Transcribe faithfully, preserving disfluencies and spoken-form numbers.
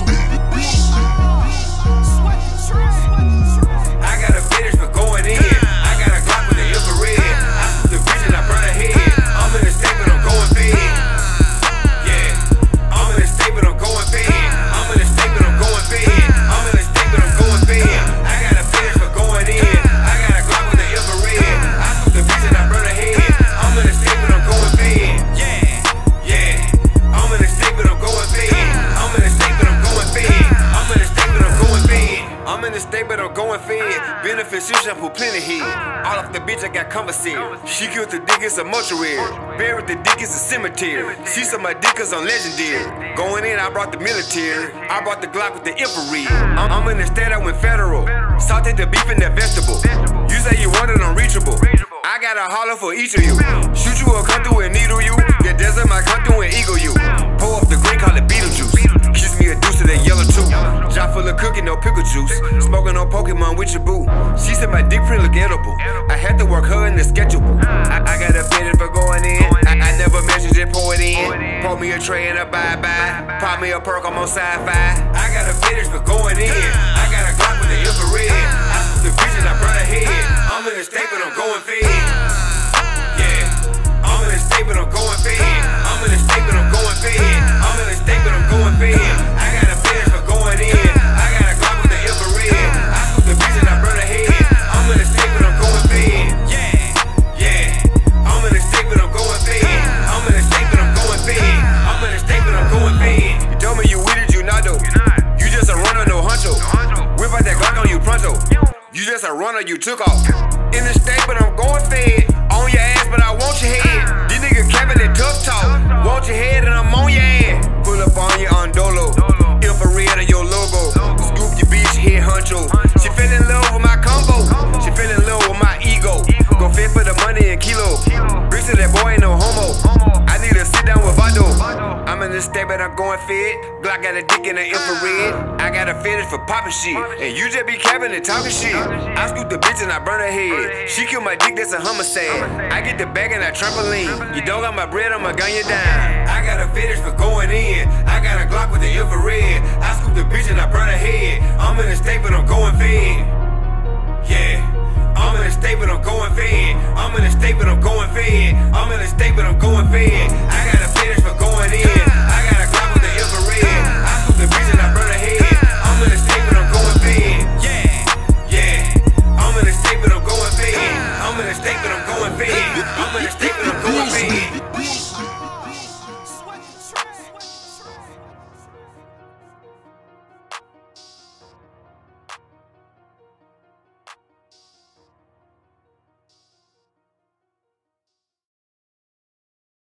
I got a fetish for going in. I got a Glock with the infrared. I shoot the bitch and I burn her head. I'm in the state, but I'm going fed. Yeah, I'm in the state, but I'm going fed. I'm in the state, but I'm going fed. I'm in the state, but I'm going fed. I got a fetish for going in. I got a Glock with the infrared. I shoot the bitch and I burn her head. I'm in the state, but I'm going fed. Yeah, yeah, I'm in the state, but I'm going fed. I'm in the state, but I'm going fed. I'm in the state, but I'm going fed. I'm in the state, but I'm going fed. Beneficial shampoo, plenty head. All off the bitch, I got conversation. She killed the dick, it's a mortuary. Buried the dick, it's a cemetery. She said my dick is on legendary. Going in, I brought the military. I brought the Glock with the infrared. I'm, I'm in the state, I went federal. Sauteed the beef in that vegetable. You say you want it unreachable. I got a holler for each of you. Shoot you or come through and needle you. Get desert, might come through and eagle you. Pour up the green, call it Beetlejuice. Kiss me a deuce to that yellow too. Jar full of cookie, no pickle juice. Smoking on Pokemon with your boo. She said my dick print look edible. I had to work her in the sketchable. I, I got a fetish for going in. I, I never measured, just pour it in. Pour me a tray and a bye-bye. Pop me a perk, I'm on sci-fi. I got a fetish for going in. I got a Glock with the infrared. I shoot the bitch and I burn her head. I'm in the state, but I'm going fed. Yeah, I'm in the state, but I'm going fed. I'm in the state, but I'm going fed. I'm in the state, but I'm going fed. I got a fetish for going in. I got a Glock with the infrared. I shoot the bitch and I burn her head. I'm in the state, but I'm going fed. Yeah, yeah, I'm in the state, but I'm going fed. I'm in the state, but I'm going fed. I'm in the state, but I'm going fed. You told me you with it, you not though. You just a runner, no huncho. Whip out that Glock on you pronto. You just a runner, you took off. In the state, but I'm going fed. On your ass, but I want your head. These niggas capping that tough talk. Want your head and I'm on your ass. Pull up on you on Dolo. Infrared on your logo. Scoop your bitch, head honcho. She fell in love with my combo. She fell in love with my ego. Go fit for the money in kilo. Bricks to that boy ain't no homo. I need to sit down with Vado. I'm in the state, but I'm going fed. Glock got a dick in the infrared. I got a fetish for popping shit. And you just be capping and talking shit. I scoop the bitch and I burn her head. She killed my dick, that's a homicide. I get the bag and I trampoline. You don't got my bread, I'ma gun you down. I got a fetish for going in. I got a Glock with the infrared. I scoop the bitch and I burn her head. I'm in the state, but I'm going fed. Yeah, I'm in the state, but I'm going fed. I'm in the state, but I'm going fed. I'm in the state, but I'm going fed. I